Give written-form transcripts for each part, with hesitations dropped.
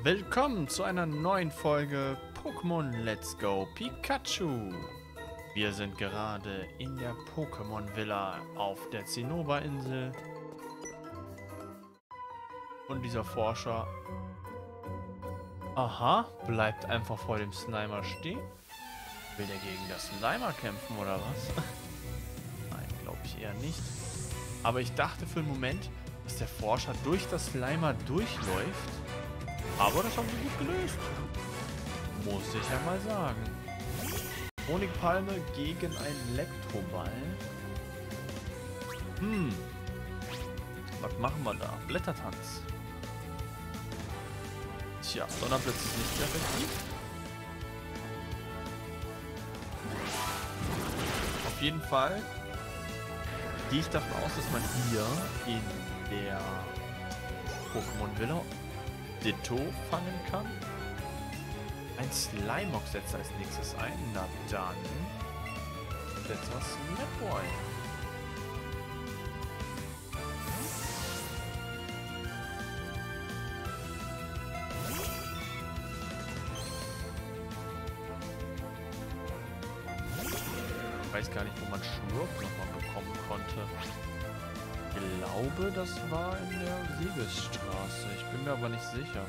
Willkommen zu einer neuen Folge Pokémon Let's Go Pikachu. Wir sind gerade in der Pokémon Villa auf der Zinnoberinsel. Und dieser Forscher, bleibt einfach vor dem Slimer stehen. Will der gegen das Slimer kämpfen oder was? Nein, glaube ich eher nicht. Aber ich dachte für einen Moment, dass der Forscher durch das Slimer durchläuft. Aber das haben sie gut gelöst. Muss ich ja mal sagen. Honigpalme gegen einen Elektroball. Was machen wir da? Blättertanz. Tja, Donnerblitz ist nicht sehr effektiv. Auf jeden Fall gehe ich davon aus, dass man hier in der Pokémon Villa Ditto fangen kann. Ein Slimeox setzt als nächstes ein. Na dann setzt was Slapboy. Ich weiß gar nicht, wo man Schlurp nochmal bekommen konnte. Ich glaube, das war in der Siegesstraße. Ich bin mir aber nicht sicher.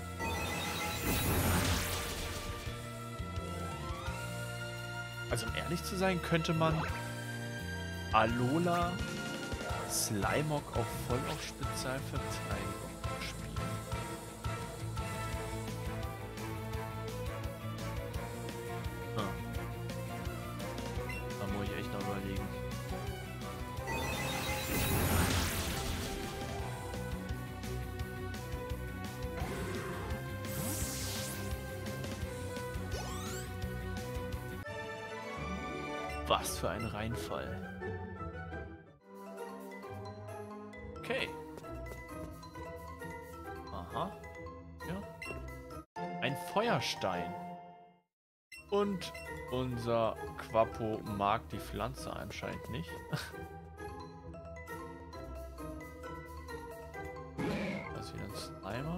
Also um ehrlich zu sein, könnte man Alola Slimeox auch voll auf Spezialverteidigung spielen. Da muss ich echt noch überlegen. Was für ein Reinfall. Okay. Aha. Ja. Ein Feuerstein. Und unser Quappo mag die Pflanze anscheinend nicht. Das ist wieder ein Slimer.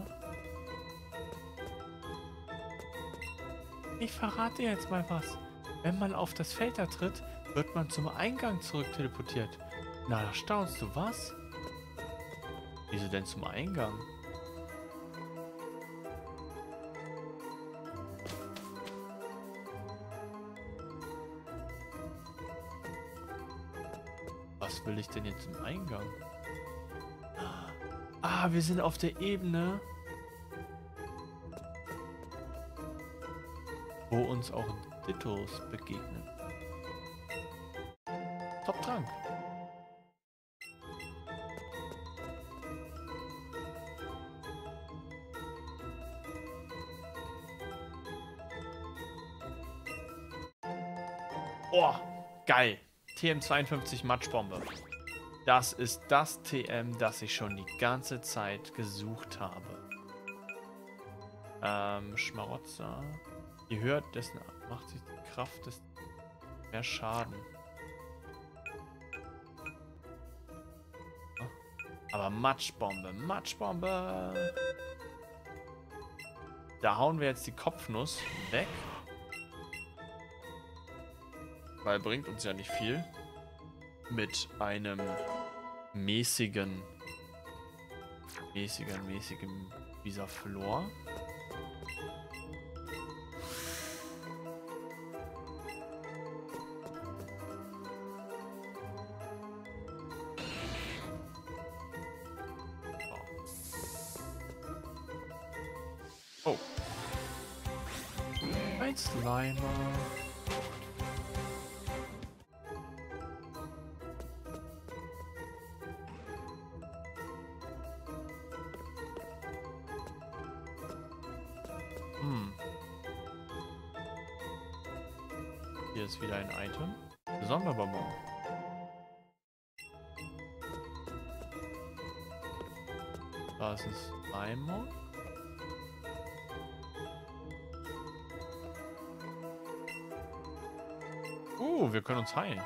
Ich verrate dir jetzt mal was. Wenn man auf das Feld da tritt, wird man zum Eingang zurück teleportiert. Na, da staunst du, was? Wieso denn zum Eingang? Was will ich denn jetzt im Eingang? Ah, wir sind auf der Ebene, wo uns auch Dittos begegnen. Top-Trank. Oh, geil. TM52 Matschbombe. Das ist das TM, das ich schon die ganze Zeit gesucht habe. Schmarotzer. Je höher, dessen macht sich die Kraft, desto mehr Schaden. Aber Matschbombe, Matschbombe. Da hauen wir jetzt die Kopfnuss weg. Weil bringt uns ja nicht viel. Mit einem mäßigen Visaflor. Oh. Ein Slimer. Hier ist wieder ein Item. Sonderbonbon. Da ist ein Slimer. Wir können uns heilen.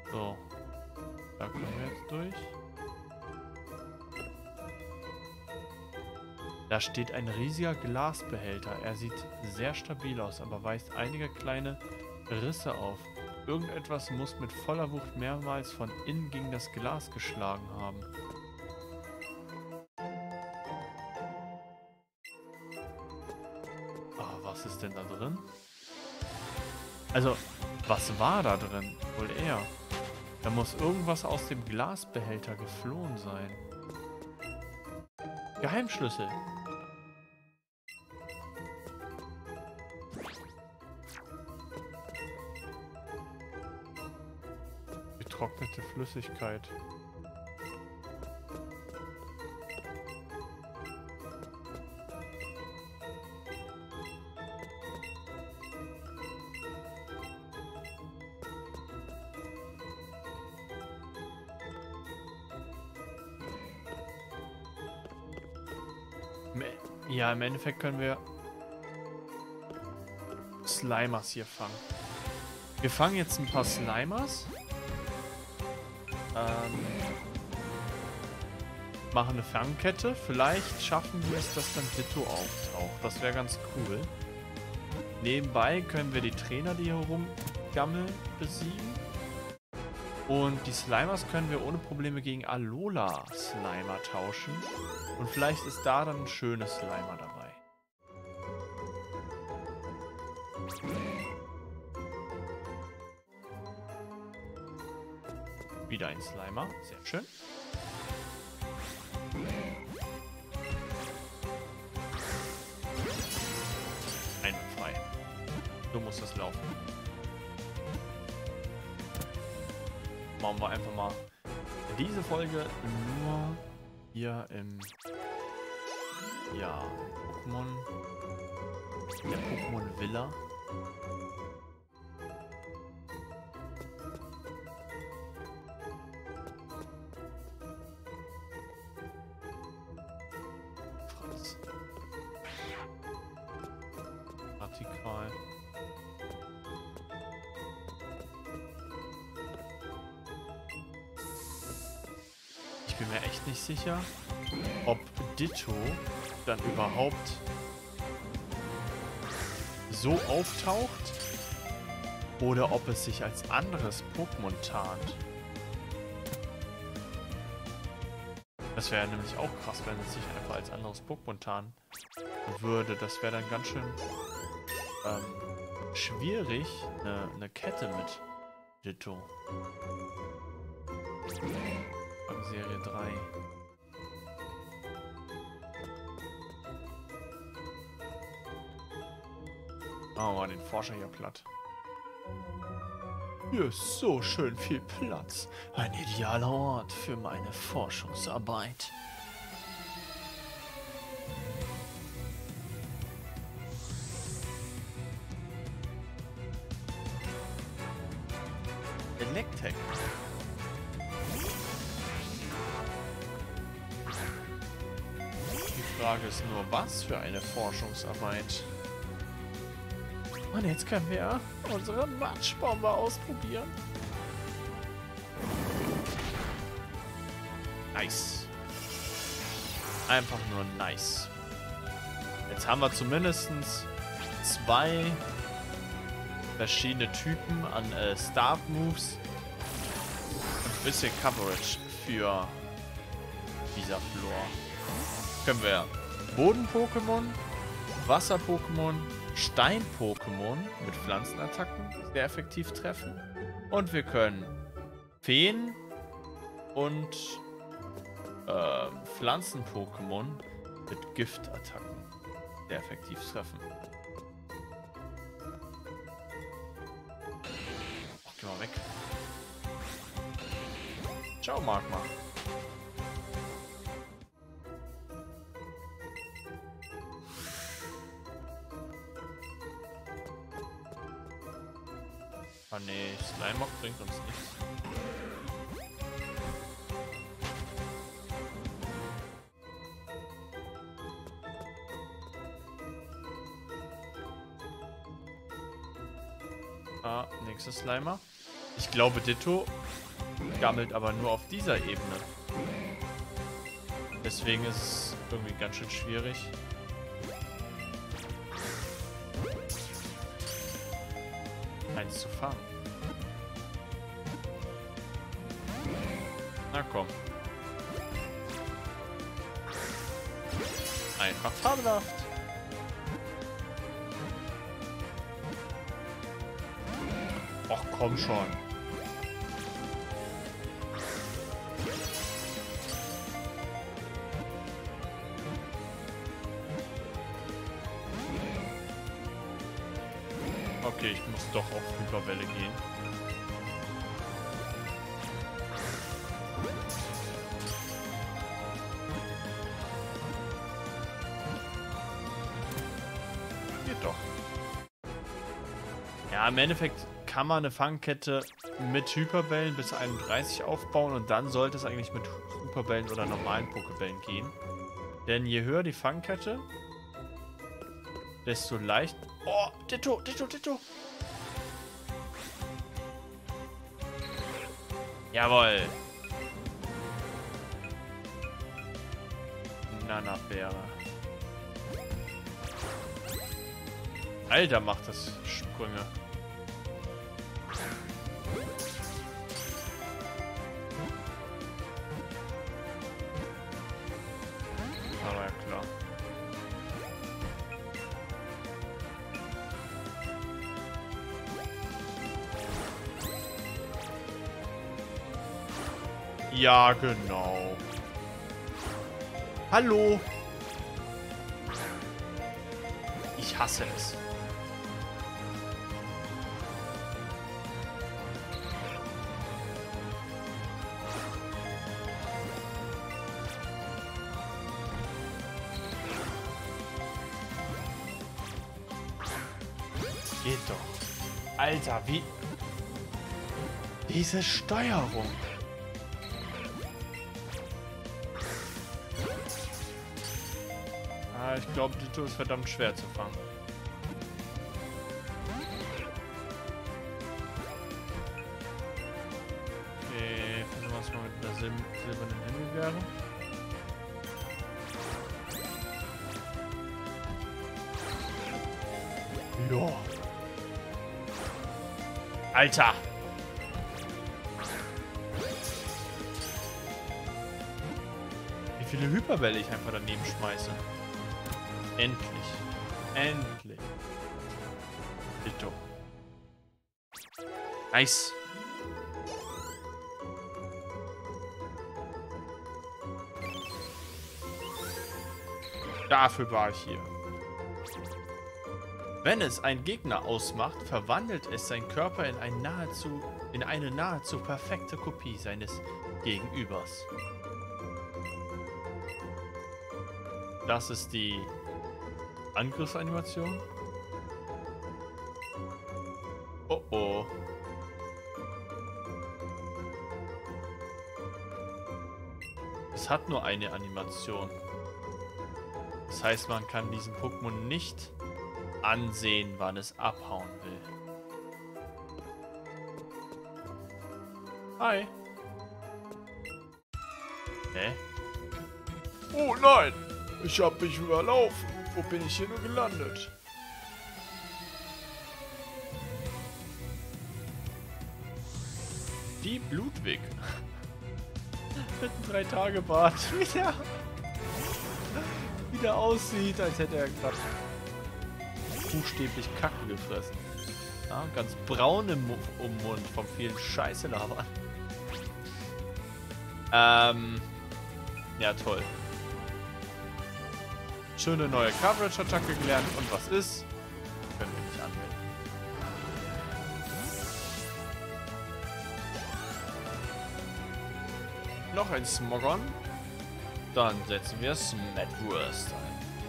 So. Da können wir jetzt durch. Da steht ein riesiger Glasbehälter. Er sieht sehr stabil aus, aber weist einige kleine Risse auf. Irgendetwas muss mit voller Wucht mehrmals von innen gegen das Glas geschlagen haben. Ah, was ist denn da drin? Also, was war da drin? Wohl eher. Da muss irgendwas aus dem Glasbehälter geflohen sein. Geheimschlüssel. Getrocknete Flüssigkeit. Ja, im Endeffekt können wir Slimers hier fangen. Wir fangen jetzt ein paar Slimers. Machen eine Fangkette. Vielleicht schaffen wir es, dass dann Ditto auftaucht. Das wäre ganz cool. Nebenbei können wir die Trainer, die hier rumgammeln, besiegen. Und die Slimers können wir ohne Probleme gegen Alola Slimer tauschen. Und vielleicht ist da dann ein schönes Slimer dabei. Wieder ein Slimer. Sehr schön. Einwandfrei. So muss das laufen. Machen wir einfach mal diese Folge nur hier im Pokémon. Der Pokémon Villa. Franz. Radikal. Ich bin mir echt nicht sicher, ob Ditto dann überhaupt so auftaucht oder ob es sich als anderes Pokémon tarnt. Das wäre nämlich auch krass, wenn es sich einfach als anderes Pokémon tarnen würde. Das wäre dann ganz schön schwierig, eine Kette mit Ditto. Serie 3. Machen wir mal den Forscher hier platt. Hier ist so schön viel Platz. Ein idealer Ort für meine Forschungsarbeit. Electek. Die Frage ist nur, was für eine Forschungsarbeit? Und jetzt können wir unsere Matschbombe ausprobieren. Nice. Einfach nur nice. Jetzt haben wir zumindest 2 verschiedene Typen an Start-Moves und ein bisschen Coverage für dieser Floor. Können wir Boden-Pokémon, Wasser-Pokémon, Stein-Pokémon mit Pflanzenattacken sehr effektiv treffen. Und wir können Feen und Pflanzen-Pokémon mit Giftattacken sehr effektiv treffen. Ach, geh mal weg. Ciao, Magma. Ah nee, Slimemock bringt uns nichts. Ah, nächster Slimer. Ich glaube, Ditto gammelt aber nur auf dieser Ebene. Deswegen ist es irgendwie ganz schön schwierig. Eins zu fangen. Na komm. Einfach fabelhaft. Och, komm schon. Okay, ich muss doch auf Hyperwelle gehen. Geht doch. Ja, im Endeffekt kann man eine Fangkette mit Hyperbällen bis 31 aufbauen und dann sollte es eigentlich mit Hyperbällen oder normalen Pokébällen gehen. Denn je höher die Fangkette, desto leicht... Oh, Ditto, Ditto, Ditto. Jawohl. Nana-Beere. Alter, macht das Sprünge. Aber ja, klar. Ja, genau. Hallo. Ich hasse es. Geht doch. Alter, wie... Diese Steuerung. Ah, ich glaube, Ditto ist verdammt schwer zu fangen. Okay, versuchen wir es mal mit einer silbernen Himmelbeere. Ja. Alter! Wie viele Hyperbälle ich einfach daneben schmeiße. Endlich. Endlich. Ditto. Nice. Dafür war ich hier. Wenn es einen Gegner ausmacht, verwandelt es seinen Körper in eine nahezu perfekte Kopie seines Gegenübers. Das ist die Angriffsanimation. Oh oh. Es hat nur eine Animation. Das heißt, man kann diesem Pokémon nicht ansehen, wann es abhauen will. Hi. Hä? Oh nein! Ich hab mich überlaufen. Wo bin ich hier nur gelandet? Die Ludwig. Mit einem 3-Tage-Bart. Wie der aussieht, als hätte er gerade buchstäblich Kacke gefressen. Ja, ganz braun im Mund vom vielen Scheiße labern. Ja, toll. Schöne neue Coverage-Attacke gelernt. Und was ist? Können wir nicht anmelden. Noch ein Smogon. Dann setzen wir Smadwurst ein.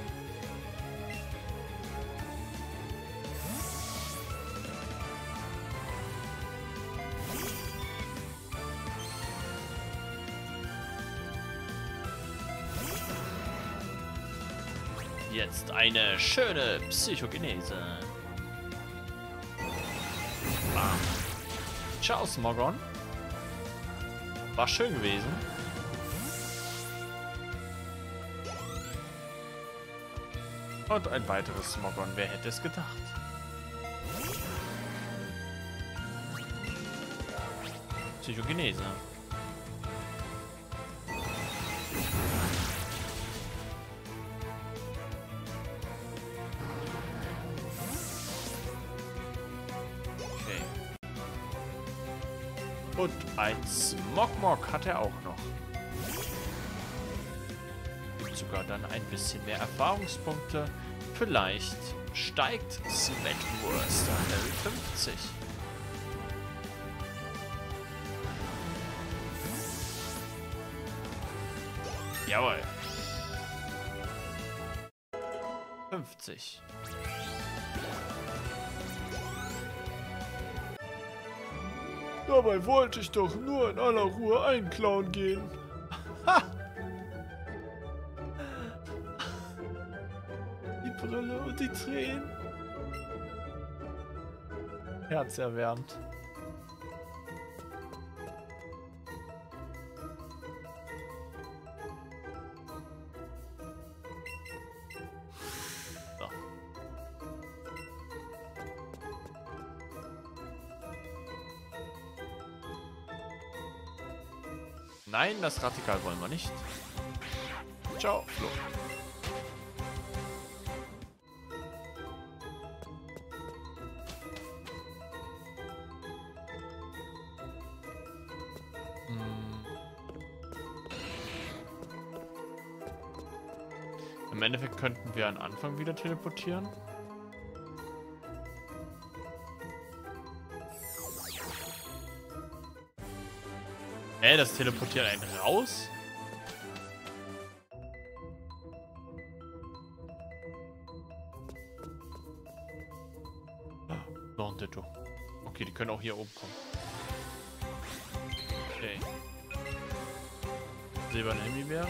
Jetzt eine schöne Psychogenese. Bam. Ciao, Smogon. War schön gewesen. Und ein weiteres Smogon. Wer hätte es gedacht? Psychogenese. Okay. Und ein Smogmog hat er auch noch. Gibt sogar dann ein bisschen mehr Erfahrungspunkte. Vielleicht steigt Smackworst an Level 50. Jawohl. 50. Dabei wollte ich doch nur in aller Ruhe einklauen gehen. Ha! Die Brille und die Tränen. Herzerwärmend. So. Nein, das Radikal wollen wir nicht. Ciao, Flo. Im Endeffekt könnten wir am Anfang wieder teleportieren. Das teleportiert einen raus? Noch ein Ditto. Okay, die können auch hier oben kommen. Okay. Silberne Himbeere.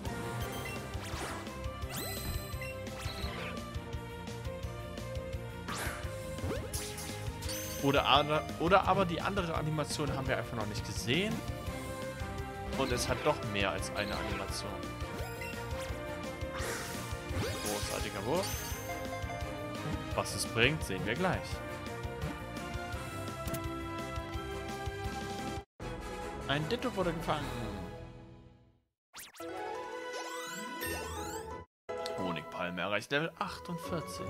Oder aber die andere Animation haben wir einfach noch nicht gesehen. Und es hat doch mehr als eine Animation. Großartiger Wurf. Was es bringt, sehen wir gleich. Ein Ditto wurde gefangen. Honigpalme erreicht Level 48.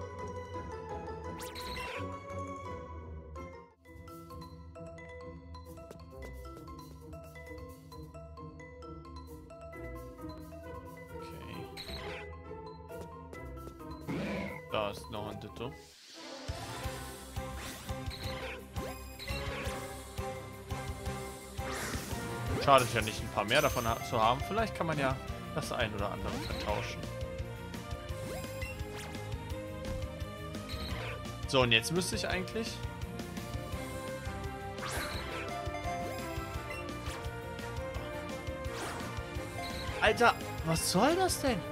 Da ist noch ein Ditto. Schade ja nicht, ein paar mehr davon zu haben. Vielleicht kann man ja das ein oder andere vertauschen. So, und jetzt müsste ich eigentlich... Alter, was soll das denn?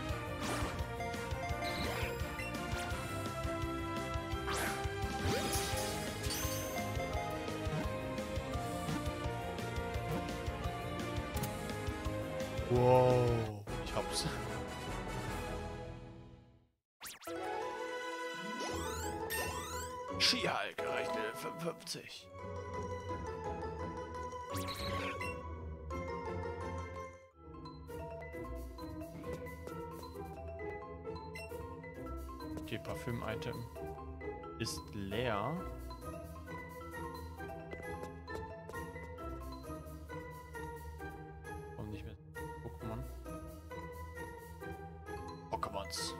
Wow, ich hab's. She-Hulk erreicht Level 55. Okay, Parfüm-Item ist leer. Warum nicht mehr? Pokémon. Pokémons.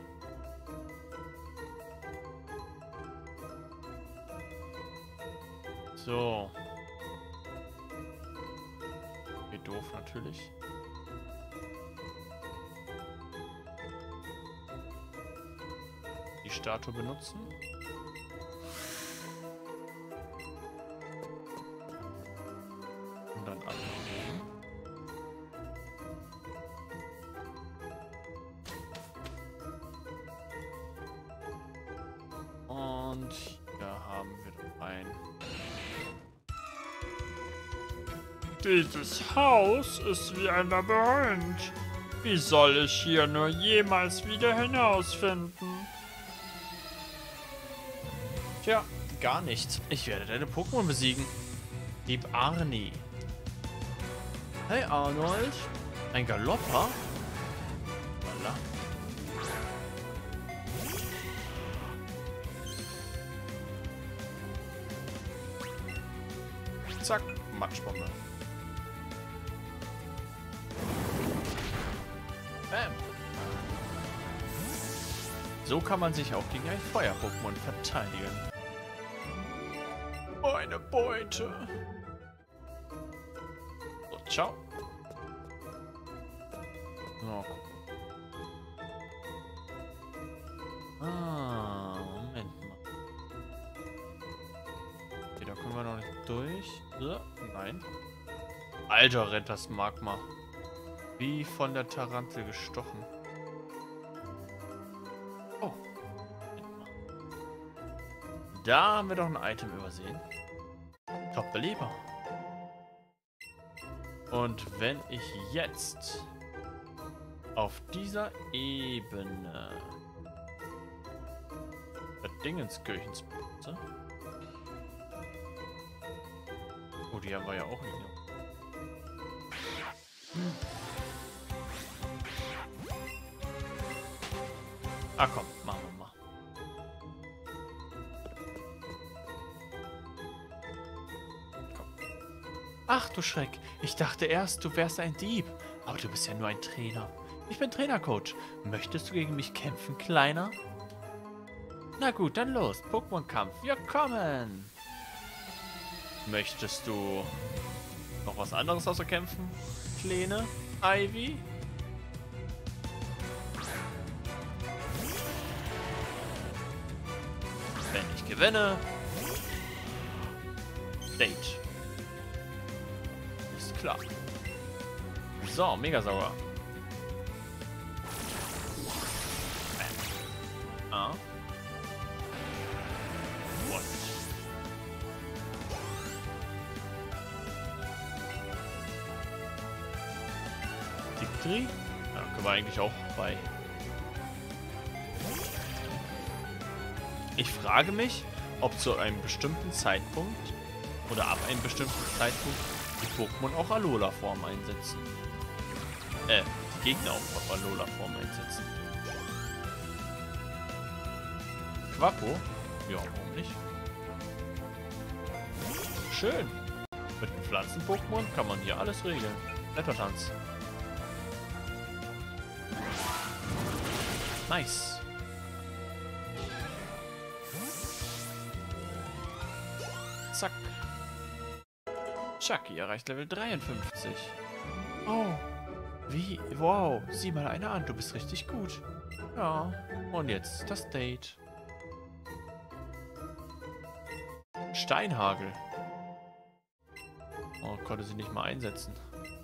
So. Wie doof natürlich. Die Statue benutzen. Und dann anlegen. Und hier haben wir ein Dieses Haus ist wie ein Labyrinth. Wie soll ich hier nur jemals wieder hinausfinden? Tja, gar nicht. Ich werde deine Pokémon besiegen. Lieb Arnie. Hey Arnold. Ein Galopper? Voilà. Zack, Matschbombe. Bam. So kann man sich auch gegen ein Feuer-Pokémon verteidigen. Meine Beute. So, ciao. So. Moment mal. Okay, da können wir noch nicht durch. Nein. Alter, rennt das Magma. Wie von der Tarantel gestochen. Oh. Moment mal. Da haben wir doch ein Item übersehen. Top-Beleber. Und wenn ich jetzt auf dieser Ebene das Dingenskirchens benutze. Oh, die haben wir ja auch nicht. Ah komm, machen wir mal. Komm. Ach du Schreck, ich dachte erst, du wärst ein Dieb. Aber du bist ja nur ein Trainer. Ich bin Trainercoach. Möchtest du gegen mich kämpfen, Kleiner? Na gut, dann los. Pokémon-Kampf. Wir kommen. Möchtest du noch was anderes außer kämpfen, Kleine Ivy? Wenn ich gewinne. Date. Ist klar. So, Megasauger. Ah. What? Victory? Ja, können wir eigentlich auch bei. Ich frage mich, ob zu einem bestimmten Zeitpunkt oder ab einem bestimmten Zeitpunkt die Pokémon auch Alola-Form einsetzen. Die Gegner auch Alola-Form einsetzen. Quappo? Ja, warum nicht? Schön. Mit dem Pflanzen-Pokémon kann man hier alles regeln. Blättertanz. Nice. Zack. Chucky erreicht Level 53. Oh. Wie? Wow. Sieh mal einer an. Du bist richtig gut. Ja. Und jetzt das Date. Steinhagel. Oh, konnte sie nicht mal einsetzen.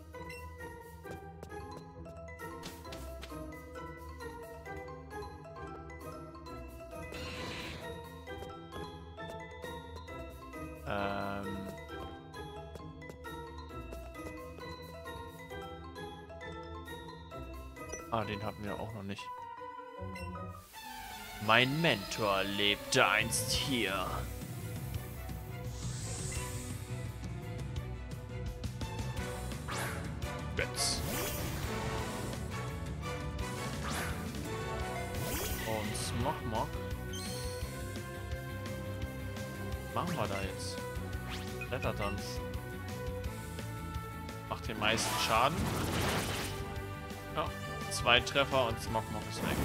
Ah, den hatten wir auch noch nicht. Mein Mentor lebte einst hier. Jetzt. Und Smogmog. Machen wir da jetzt? Blättertanz. Macht den meisten Schaden. Ja, 2 Treffer und Smogmog ist weg.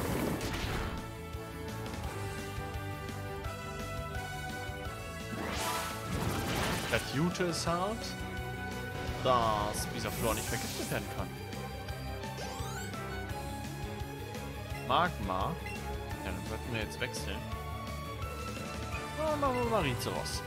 Das Jute ist hart, dass Bisaflor nicht vergiftet werden kann. Magma. Ja, dann sollten wir jetzt wechseln. Machen wir Marizoros.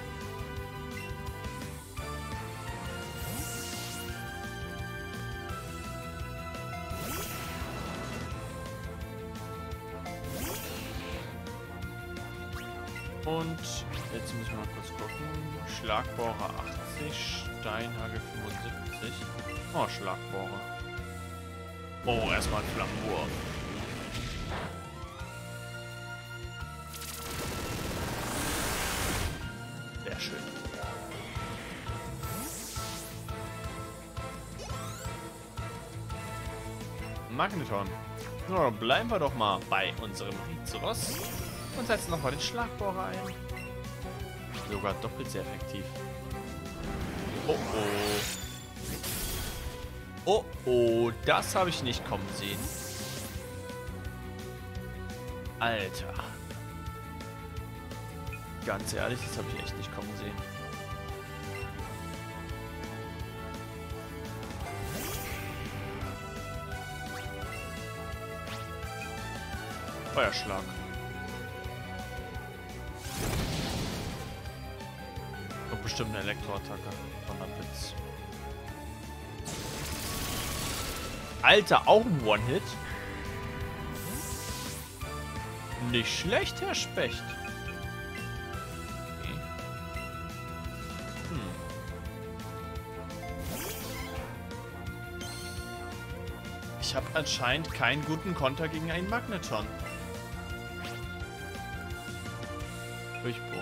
Und jetzt müssen wir mal kurz gucken. Schlagbohrer 80, Steinhagel 75. Oh, Schlagbohrer. Oh, erstmal ein Flammenwurf. Sehr schön. Magneton. So, dann bleiben wir doch mal bei unserem Rizeros und setzen nochmal den Schlagbohrer ein. Sogar doppelt sehr effektiv. Oh oh. Oh oh, das habe ich nicht kommen sehen. Alter. Ganz ehrlich, das habe ich echt nicht kommen sehen. Feuerschlag. Und bestimmt eine Elektroattacke. Donnerblitz. Alter, auch ein One-Hit? Nicht schlecht, Herr Specht. Okay. Ich habe anscheinend keinen guten Konter gegen einen Magneton. Durchbruch.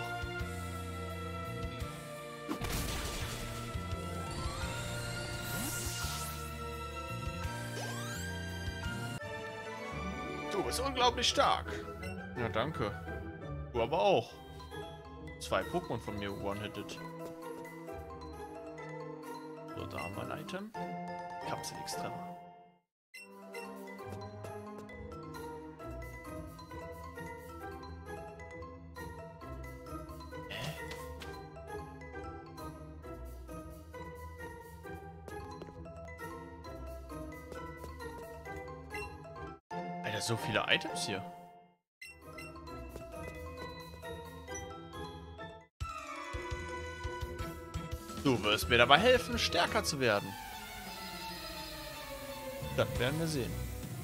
Du bist unglaublich stark. Ja, danke. Du aber auch. 2 Pokémon von mir one-hitted. So, da haben wir ein Item. Kapsel extra. Alter, so viele Items hier. Du wirst mir dabei helfen, stärker zu werden. Das werden wir sehen.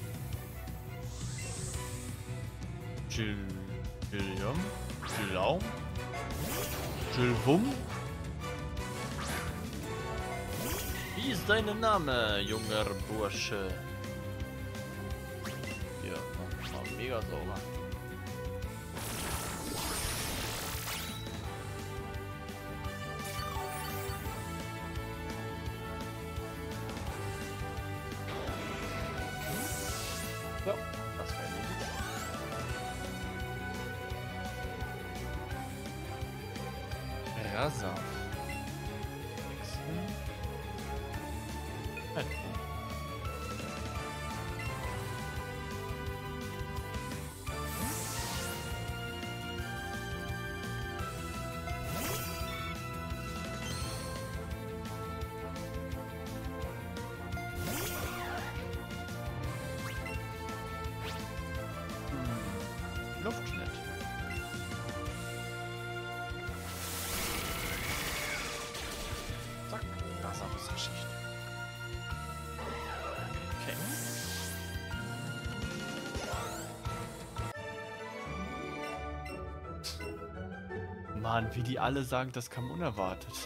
Gilliam, Gillaum, Gilwum. Wie ist dein Name, junger Bursche? Hier, mal mega sauber. So, das war erledigt. Rasa. Luftschnitt. Zack, Wasserwasserschicht. Okay. Mann, wie die alle sagen, das kam unerwartet.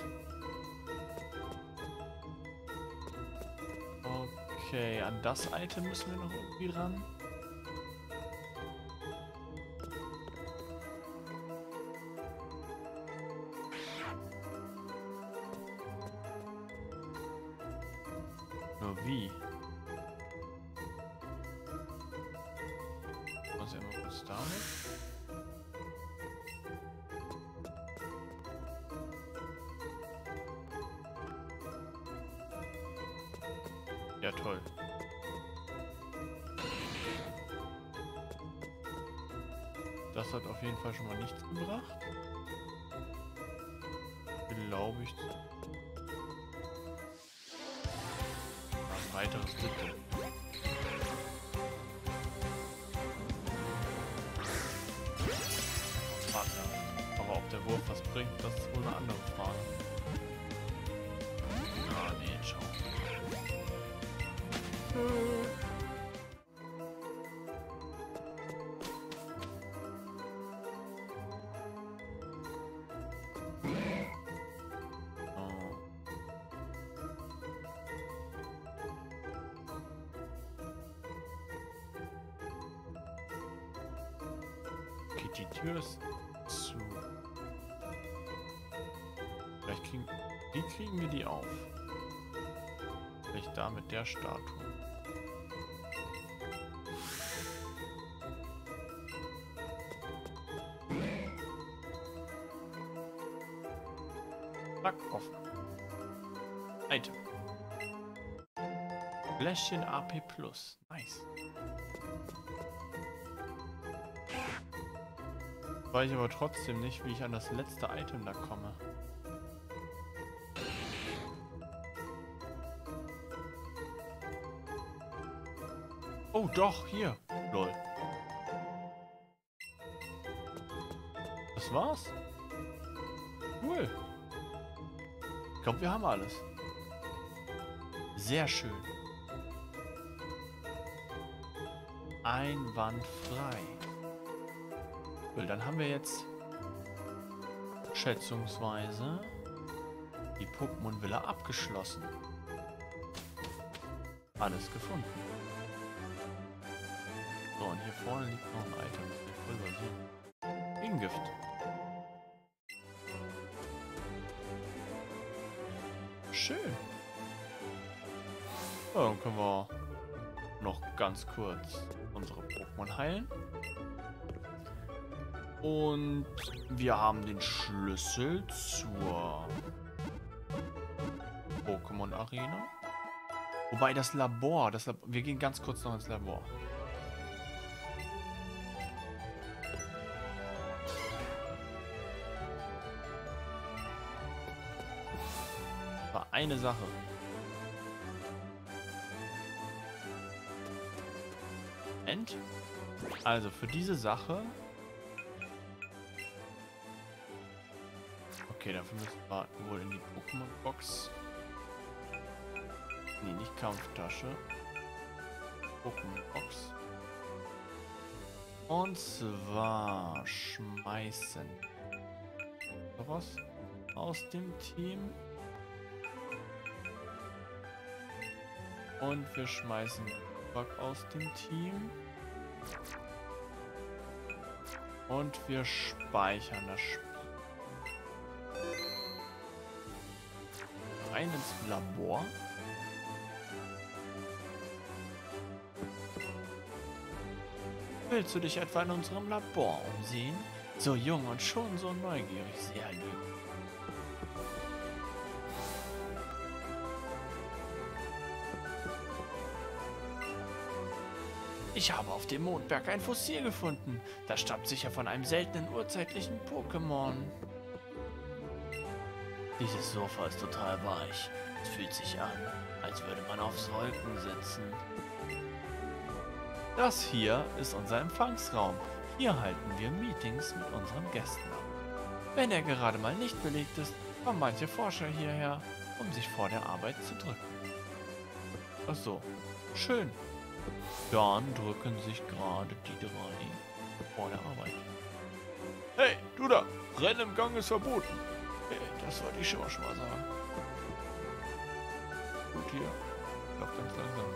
Okay, an das Item müssen wir noch irgendwie ran. Nur wie? Was ja immer kurz damit. Ja, toll. Das hat auf jeden Fall schon mal nichts gebracht. Glaube ich. Ein weiteres bitte. Warte. Aber ob der Wurf was bringt, das ist wohl eine andere Frage. Ah, nee, schau. Die Tür ist zu. Vielleicht kriegen wir die auf. Vielleicht da mit der Statue. Zack, offen. Item. Fläschchen AP Plus. Nice. Weiß ich aber trotzdem nicht, wie ich an das letzte Item da komme. Oh, doch, hier. Lol. Das war's? Cool. Ich glaube, wir haben alles. Sehr schön. Einwandfrei. Cool, dann haben wir jetzt schätzungsweise die Pokémon-Villa abgeschlossen. Alles gefunden. So, und hier vorne liegt noch ein Item. Pulver, Gegengift. Schön. Ja, dann können wir noch ganz kurz unsere Pokémon heilen. Und wir haben den Schlüssel zur Pokémon Arena. Wobei das Labor, wir gehen ganz kurz noch ins Labor. War eine Sache. Also für diese Sache. Okay, dafür müssen wir wohl in die Pokémon-Box. Nee, nicht Kampftasche. Pokémon-Box. Und zwar schmeißen was aus dem Team. Und wir schmeißen aus dem Team. Und wir speichern das Spiel. Rein ins Labor. Willst du dich etwa in unserem Labor umsehen? So jung und schon so neugierig, sehr lieb. Ich habe auf dem Mondberg ein Fossil gefunden. Das stammt sicher von einem seltenen urzeitlichen Pokémon. Dieses Sofa ist total weich. Es fühlt sich an, als würde man aufs Wolken sitzen. Das hier ist unser Empfangsraum. Hier halten wir Meetings mit unseren Gästen ab. Wenn er gerade mal nicht belegt ist, kommen manche Forscher hierher, um sich vor der Arbeit zu drücken. Ach so, schön. Dann drücken sich gerade die drei vor der Arbeit. Hey, du da! Rennen im Gang ist verboten. Hey, das wollte ich schon mal sagen. Gut hier. Lauf ganz langsam.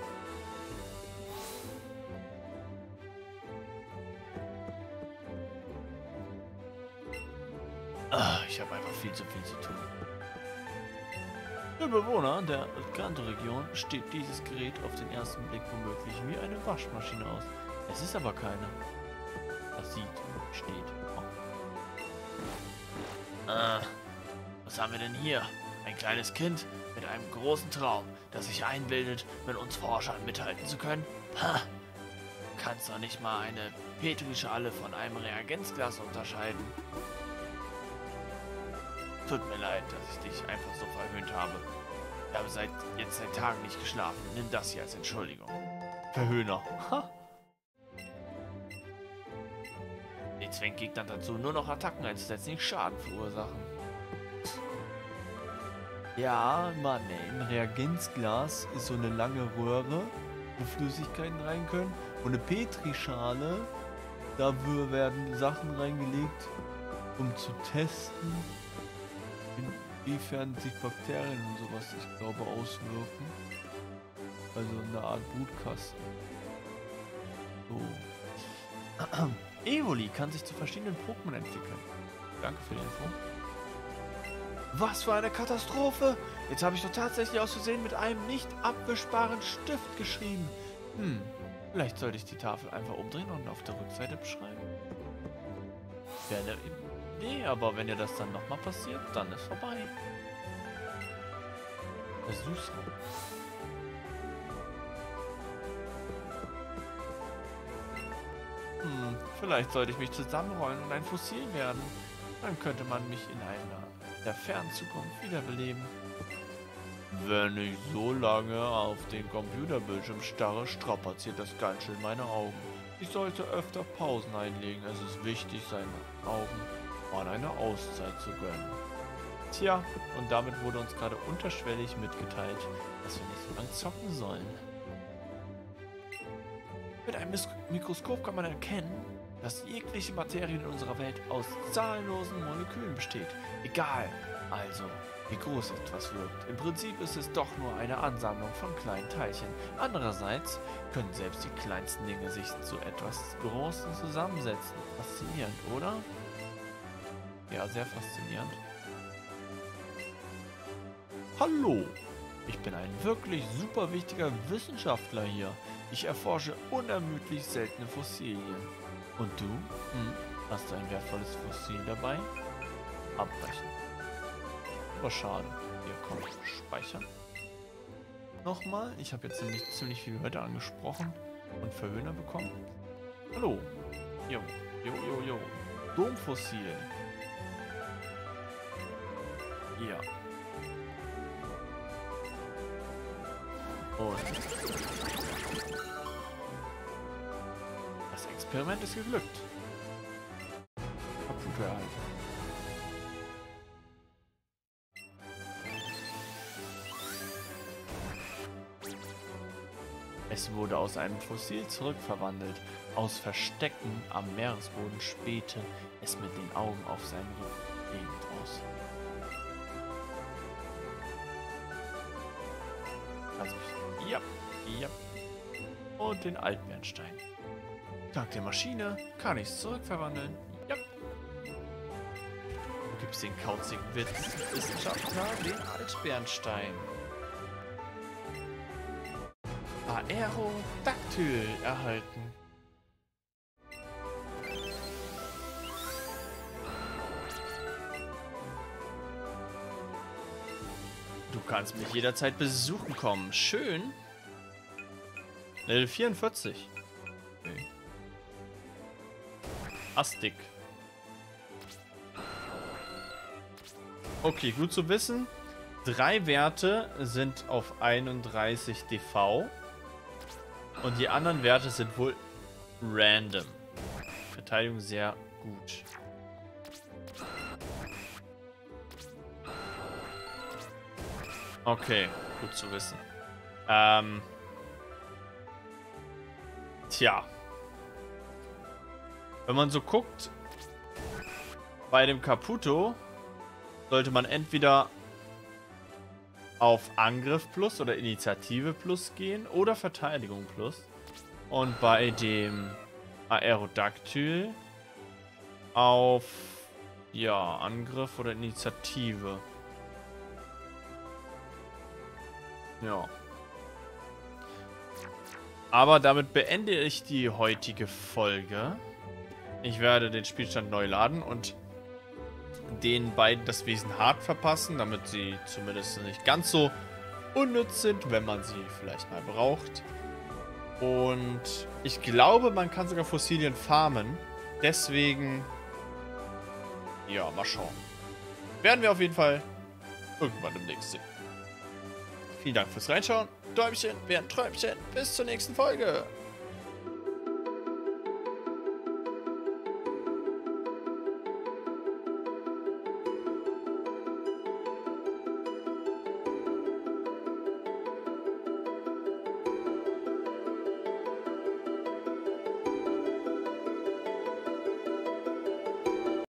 Ich habe einfach viel zu viel zu tun. Für Bewohner der Kanto-Region steht dieses Gerät auf den ersten Blick womöglich wie eine Waschmaschine aus. Es ist aber keine. Das steht. Oh. Was haben wir denn hier? Ein kleines Kind mit einem großen Traum, das sich einbildet, mit uns Forschern mithalten zu können? Ha! Du kannst doch nicht mal eine Petrischale von einem Reagenzglas unterscheiden. Tut mir leid, dass ich dich einfach so verhöhnt habe. Ich habe seit Tagen nicht geschlafen. Nimm das hier als Entschuldigung. Verhöhner. Ha! Die zwingt Gegner dazu, nur noch Attacken einzusetzen, die Schaden verursachen. Ja, Mann, ey. Ein Reagenzglas ist so eine lange Röhre, wo Flüssigkeiten rein können. Und eine Petrischale, da werden Sachen reingelegt, um zu testen, inwiefern sich Bakterien und sowas, ich glaube, auswirken. Also eine Art Brutkasten. So. Evoli kann sich zu verschiedenen Pokémon entwickeln. Danke für die Info. Was für eine Katastrophe! Jetzt habe ich doch tatsächlich aus Versehen mit einem nicht abwischbaren Stift geschrieben. Vielleicht sollte ich die Tafel einfach umdrehen und auf der Rückseite beschreiben. Wäre eine Idee, aber wenn ihr das dann nochmal passiert, dann ist vorbei. Versuch's mal. Vielleicht sollte ich mich zusammenrollen und ein Fossil werden. Dann könnte man mich in der fernen Zukunft wiederbeleben. Wenn ich so lange auf den Computerbildschirm starre, strapaziert das ganz schön meine Augen. Ich sollte öfter Pausen einlegen. Es ist wichtig, seinen Augen mal eine Auszeit zu gönnen. Tja, und damit wurde uns gerade unterschwellig mitgeteilt, dass wir nicht so lange zocken sollen. Mit einem Mikroskop kann man erkennen, dass jegliche Materie in unserer Welt aus zahllosen Molekülen besteht. Egal, also, wie groß etwas wirkt. Im Prinzip ist es doch nur eine Ansammlung von kleinen Teilchen. Andererseits können selbst die kleinsten Dinge sich zu etwas Großem zusammensetzen. Faszinierend, oder? Ja, sehr faszinierend. Hallo! Ich bin ein wirklich super wichtiger Wissenschaftler hier. Ich erforsche unermüdlich seltene Fossilien. Und du? Hast du ein wertvolles Fossil dabei? Abbrechen. Aber schade. Hier, komm, speichern. Nochmal. Ich habe jetzt nämlich ziemlich viele Leute angesprochen und Verwöhner bekommen. Hallo. Jo. Domfossil. Ja. Und das Experiment ist geglückt. Kaputt erhalten. Es wurde aus einem Fossil zurückverwandelt. Aus Verstecken am Meeresboden spähte es mit den Augen auf seinen Rücken aus. Also, ja. Und den Altbernstein. Dank der Maschine kann ich es zurückverwandeln. Ja. Du gibst den kauzigen Wissenschaftler den Altbernstein. Aerodactyl erhalten. Du kannst mich jederzeit besuchen kommen. Schön. Level 44. Okay. Astik. Okay, gut zu wissen. 3 Werte sind auf 31 DV. Und die anderen Werte sind wohl random. Verteidigung sehr gut. Okay, gut zu wissen. Tja. Wenn man so guckt, bei dem Caputo sollte man entweder auf Angriff plus oder Initiative plus gehen oder Verteidigung plus. Und bei dem Aerodactyl auf, ja, Angriff oder Initiative. Ja. Aber damit beende ich die heutige Folge. Ich werde den Spielstand neu laden und den beiden das Wesen hart verpassen, damit sie zumindest nicht ganz so unnütz sind, wenn man sie vielleicht mal braucht. Und ich glaube, man kann sogar Fossilien farmen. Deswegen, ja, mal schauen. Werden wir auf jeden Fall irgendwann demnächst sehen. Vielen Dank fürs Reinschauen. Däumchen wäre ein Träumchen. Bis zur nächsten Folge.